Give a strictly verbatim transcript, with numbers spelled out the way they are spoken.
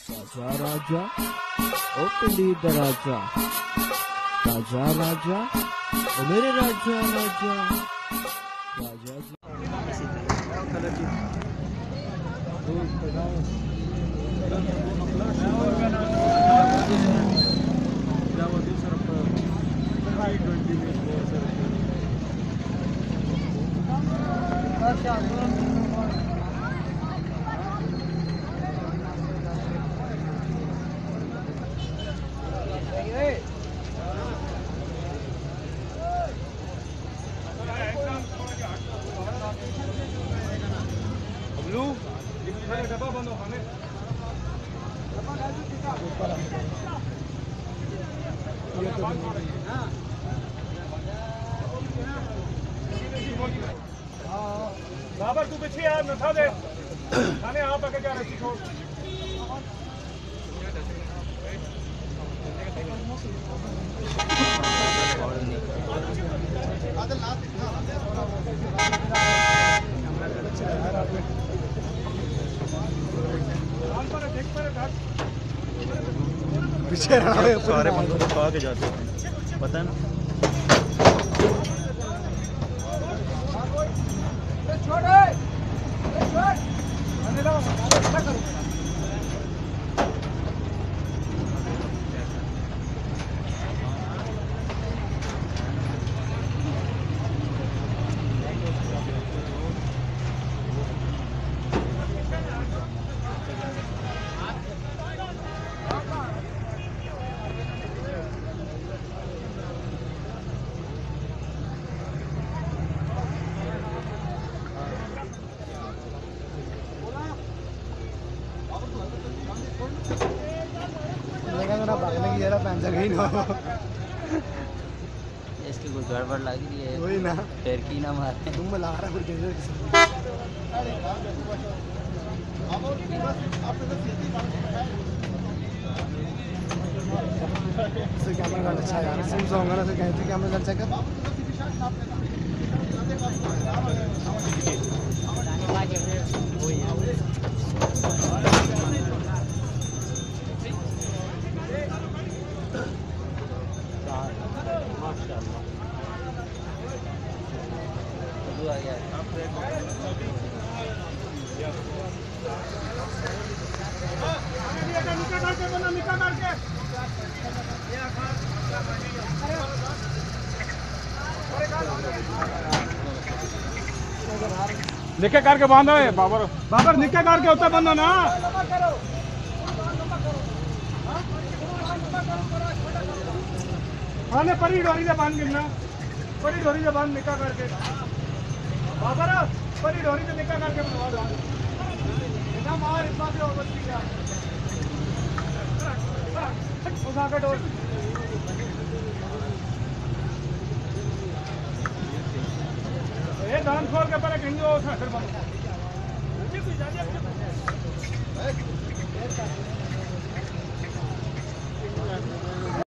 राजा राजा ओ पिंडी दराजा, राजा राजा ओ मेरे राजा राजा, राजा जी डब्बा बंद हो हमें बाबर तू पीछे यार न था दे खाने आप आके क्या रखी छोड़ पीछे सारे बंदों को खा के जाते हैं पता ना भागने की जरा पैंचर गई ना इसकी कुछ गड़बड़ लग रही है वही ना पैर की ना मारे तुम ला रहा फिर कैसे कैमरा का अच्छा यार सिम सॉन्ग ना से कहते कैमरा का चेक निक्के करके बांधो है बाबर बाबर निक्के करके होता बंधो ना हाँ ने परी डोरी से बांध गिरना परी डोरी से बांध निक्का करके बाबर परी डोरी से निक्का करके बनवा दो इतना मार इतना भी और बच्ची क्या उस आगे डोर ये दान खोल के पहले कहीं वो फिर बंद